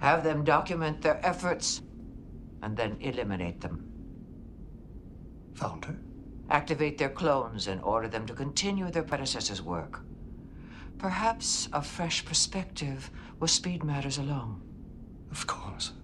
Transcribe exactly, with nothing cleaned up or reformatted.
Have them document their efforts, and then eliminate them. Founder? Activate their clones and order them to continue their predecessors' work. Perhaps a fresh perspective will speed matters along. Of course.